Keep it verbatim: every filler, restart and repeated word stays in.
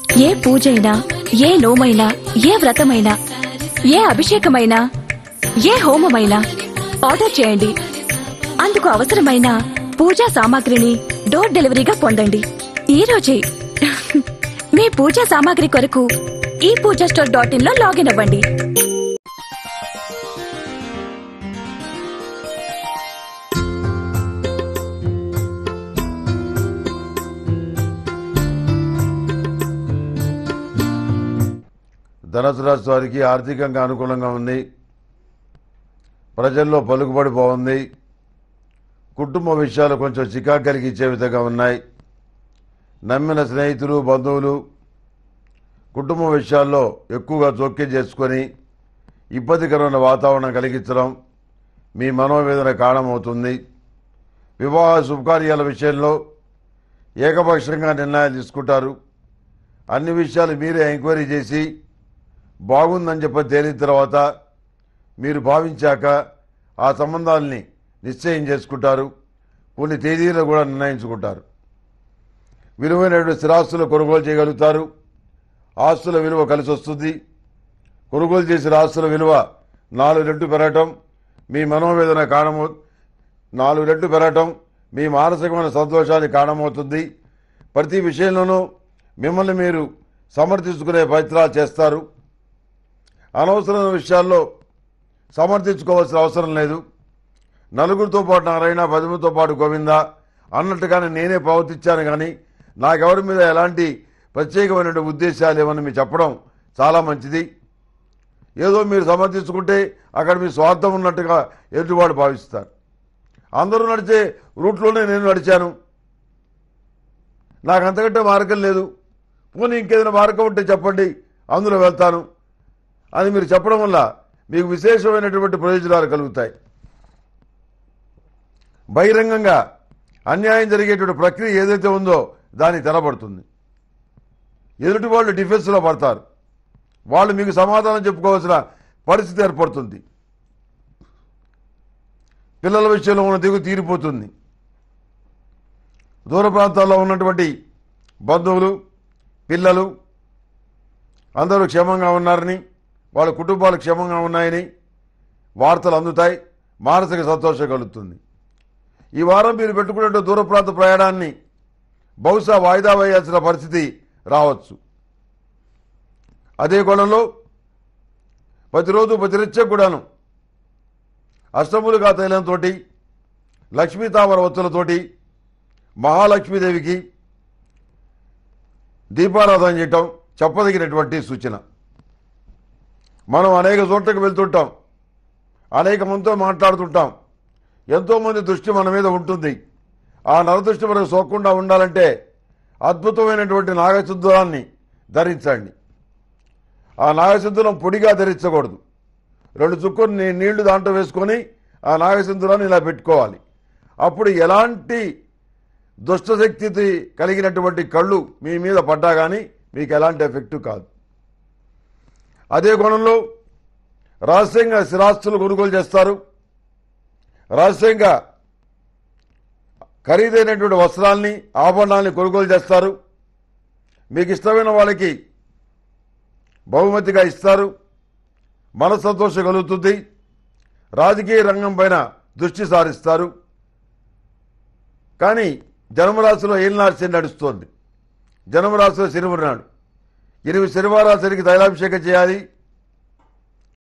ఏ పూజైనా, ఏ నోమైనా, ఏ వ్రతమైనా, ఏ అభిషేకమైనా, ఏ హోమమైనా ఆర్డర్ చేయండి. అందుకు అవసరమైన పూజా సామాగ్రిని డోర్ డెలివరీగా పొందండి ఈ రోజే. మీ పూజా సామాగ్రి కొరకు ఈ పూజా స్టోర్ డాట్ ఇన్ లో లాగిన్ అవ్వండి. ధనుసు రాశి వారికి ఆర్థికంగా అనుకూలంగా ఉంది. ప్రజల్లో పలుకుబడి బాగుంది. కుటుంబ విషయాలు కొంచెం చికాకు కలిగించే విధంగా ఉన్నాయి. నమ్మిన స్నేహితులు, బంధువులు కుటుంబ విషయాల్లో ఎక్కువగా జోక్యం చేసుకొని ఇబ్బందికరమైన వాతావరణం కలిగించడం మీ మనోవేదన కారణమవుతుంది. వివాహ శుభకార్యాల విషయంలో ఏకపక్షంగా నిర్ణయాలు తీసుకుంటారు. అన్ని విషయాలు మీరే ఎంక్వైరీ చేసి బాగుందని చెప్పి తేలిన తర్వాత మీరు భావించాక ఆ సంబంధాలని నిశ్చయం చేసుకుంటారు. కొన్ని తేదీలు కూడా నిర్ణయించుకుంటారు. విలువైనటువంటి స్థిరాస్తులు కొనుగోలు చేయగలుగుతారు. ఆస్తుల విలువ కలిసి వస్తుంది. కొనుగోలు చేసిన ఆస్తుల విలువ నాలుగు రెట్లు పెరగటం మీ మనోవేదన కారణమవు నాలుగు రెట్లు పెరగటం మీ మానసికమైన సంతోషానికి కారణమవుతుంది. ప్రతి విషయంలోనూ మిమ్మల్ని మీరు సమర్థించుకునే ప్రయత్నాలు చేస్తారు. అనవసరమైన విషయాల్లో సమర్థించుకోవాల్సిన అవసరం లేదు. నలుగురితో పాటు నారాయణ, పదిమందితో పాటు గోవిందా అన్నట్టుగానే నేనే ప్రవర్తించాను, కానీ నాకెవరి మీద ఎలాంటి ప్రత్యేకమైన ఉద్దేశాలు ఏమని మీరు చెప్పడం చాలా మంచిది. ఏదో మీరు సమర్థించుకుంటే అక్కడ మీ స్వార్థం ఉన్నట్టుగా ఎదుటివాడు భావిస్తారు. అందరూ నడిచే రూట్లోనే నేను నడిచాను, నాకు అంతకంటే మార్గం లేదు, పోనీ ఇంకేదైనా మార్గం ఉంటే చెప్పండి, అందులో వెళ్తాను అని మీరు చెప్పడం వల్ల మీకు విశేషమైనటువంటి ప్రయోజనాలు కలుగుతాయి. బహిరంగంగా అన్యాయం జరిగేటువంటి ప్రక్రియ ఏదైతే ఉందో దానికి తెలబడుతుంది. ఎదుటి వాళ్ళు డిఫెన్స్లో పడతారు. వాళ్ళు మీకు సమాధానం చెప్పుకోవాల్సిన పరిస్థితి ఏర్పడుతుంది. పిల్లల విషయంలో ఉన్న దిగు తీరిపోతుంది. దూర ప్రాంతాల్లో ఉన్నటువంటి బంధువులు, పిల్లలు అందరూ క్షేమంగా ఉన్నారని, వాళ్ళ కుటుంబాలు క్షేమంగా ఉన్నాయని వార్తలు అందుతాయి. మానసిక సంతోషం కలుగుతుంది. ఈ వారం మీరు పెట్టుకునే దూర ప్రాంత ప్రయాణాన్ని బహుశా వాయిదా వేయాల్సిన పరిస్థితి రావచ్చు. అదే కోణంలో ప్రతిరోజు ప్రతినిత్యం కూడాను అష్టములుగా తైలంతో, లక్ష్మీ తామర ఒత్తులతోటి మహాలక్ష్మీదేవికి దీపారాధన చేయటం చెప్పదగినటువంటి సూచన. మనం అనేక చోట్లకు వెళ్తుంటాం, అనేక మందితో మాట్లాడుతుంటాం. ఎంతోమంది దృష్టి మన మీద ఉంటుంది. ఆ నరదృష్టి మనకు సోకకుండా ఉండాలంటే అద్భుతమైనటువంటి నాగసింధూరాన్ని ధరించండి. ఆ నాగసింధూరం పొడిగా ధరించకూడదు. రెండు చుక్కలు నీళ్లు దాంట్లో వేసుకొని ఆ నాగసింధూరాన్ని ఇలా పెట్టుకోవాలి. అప్పుడు ఎలాంటి దుష్టశక్తి కలిగినటువంటి కళ్ళు మీ మీద పడ్డా కానీ మీకు ఎలాంటి ఎఫెక్టు కాదు. అదే కోణంలో రహస్యంగా స్థిరాస్తులు కొనుగోలు చేస్తారు. రహస్యంగా ఖరీదైనటువంటి వస్త్రాల్ని, ఆభరణాలని కొనుగోలు చేస్తారు. మీకు ఇష్టమైన వాళ్ళకి బహుమతిగా ఇస్తారు. మనస్సంతోషం కలుగుతుంది. రాజకీయ రంగం పైన దృష్టి సారిస్తారు. కానీ జన్మరాశిలో ఏలినాటి నడుస్తోంది. జన్మరాశిలో శని ఉన్నాడు. ఎనిమిది శనివారాలు శనికి తైలాభిషేకం చేయాలి.